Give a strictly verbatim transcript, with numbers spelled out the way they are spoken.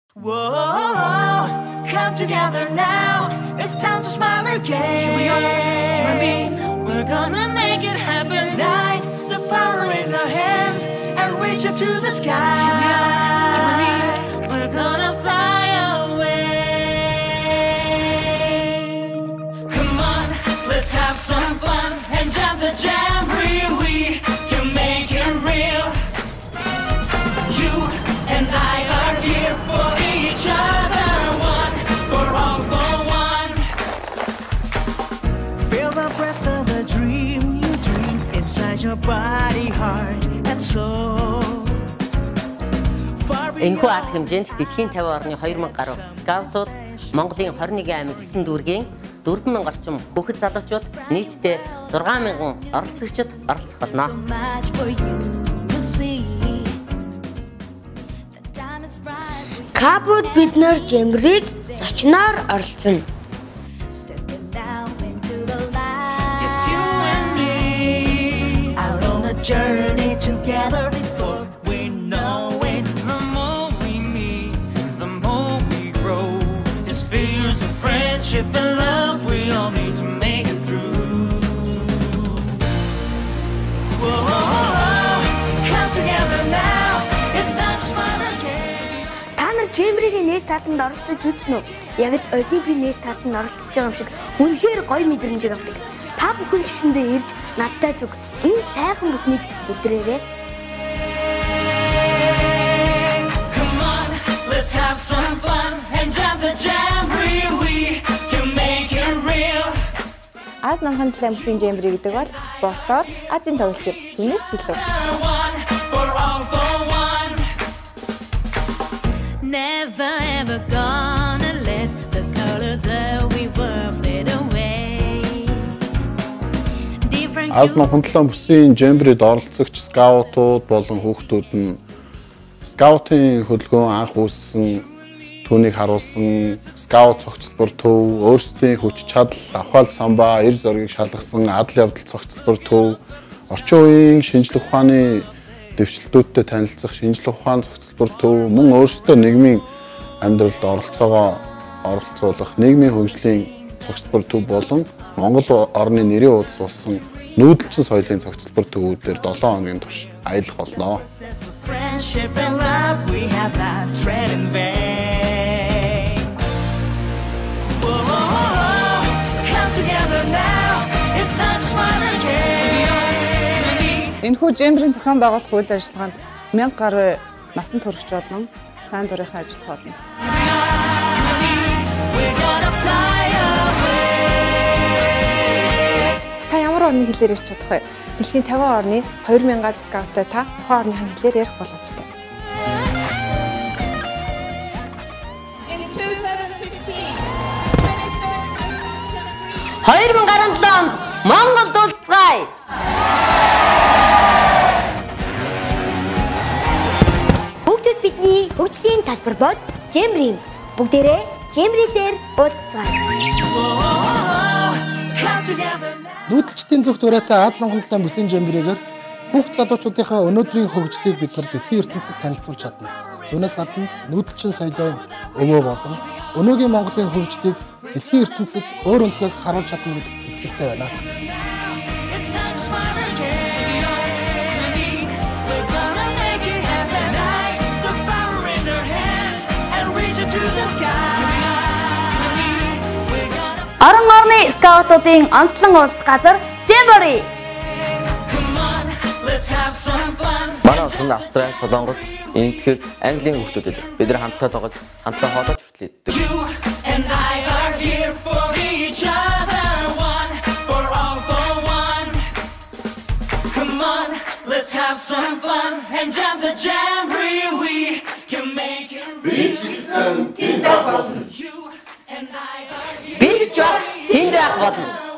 Whoa, come together now. It's time to smile again. Here we are, you and me. We're gonna make it happen. Light the power in our hands and reach up to the sky. Here we are, you and me. We're gonna fly away. Come on, let's have some fun and jump the jamboree. We can make it real. You and I are here for each other, one for all for one. Feel the breath of the dream you dream inside your body, heart and soul. Энэхүү арга хэмжээнд дэлхийн тавин орны хоёр мянга гаруй скаутууд Монголын двадцать один аймаг гэсэн дүүргийн дөрвөн мянга орчим хүүхэд залуучууд нийтдээ зургаан мянган оролцогчид оролцох болно. Капууд бид нар жемрийг зочноор оролцоно. Journey together before we know it. The more we meet, the more we grow. It's fears of friendship and love we all need to make it through. Whoa, come together now. It's time to smile again. Та нар жемригийн нээж талтанд оролцож үзнэ үү? Яг л олимпийн нээж талтанд оролцож байгаа юм шиг үнэхээр гоё мэдрэмжийг авдаг. Та бүхэн ч гэсэндээ ирж надтай зүг энэ сайхан бүхнийг мэдрээрэй. Come on, let's have some fun and jump the jamboree. We can make it real. Аз намхан талын бүсийн жембри гэдэг бол спортоор Азийн тоглолтын түүнээс чөлөө. Never ever gonna let the color that we were fade away. Аз намхан талын бүсийн жембрид оролцогч скаутууд болон хүүхдүүд нь скаутын хөдөлгөөн анх үүссэн түүнийг харуулсан скаут цогцлбор төв, өөрсдийн хүч чадал, авахал самбаа, эр зоргийг шалгасан адал явдал цогцлбор төв, орчин үеийн шинжлэх ухааны дэвшилтүүдтэй танилцах шинжлэх ухааны цогцлбор төв, мөн өөрсдөө нийгмийн амьдралд оролцоогоо оролцуулах нийгмийн хөгжлийн цогцлбор төв болон Монгол орны нэрийн уудас болсон нүүдэлчин соёлын цогцлбор төвүүдээр долоо хоногийн турш аялах болно. Энэхүү жембрийн зохион байгуулах үйл ажиллагаанд мянга гаруй насан турш болон сайн дурынхаа ажиллах болно. Та ямар орны хэлээр ярьж чадах вэ? Дэлхийн тавин орны хоёр мянган скауттай та тухайн орныхаа хэлээр ярих боломжтой. хоёр мянган гаруй жилийн онд Монголд уулзгаая. Бүгдд бидний хөгжлийн талбар бол жембри. Бүгдээрээ жембри дээр уулзгаая. Нүүдэлчдийн зүгт ураатай Аз намхан талын бүсийн жембригээр хүүхд залуучуудынхаа өнөөдрийн хөгжлийг бид нар дэлхийн ертөнцид танилцуулж чадна. Түүнээс гадна нүүдэлчин соёлын өвөө болон өнөөгийн Монголын хөгжлийг дэлхийн ертөнцид өөр өнцгөөс харуулж чадна гэдэгт итгэлтэй байна. Орон орны скаутуудын онцлон уулзах газар Жембори. Манай улсын Австрали, Солонгос, Энэтхэр, Английн хүүхдүүдэд бид нар хамтдаа тоглож, хамтдаа хоолойч хүртэл иддэг. Би ч бас тэнд байх болно.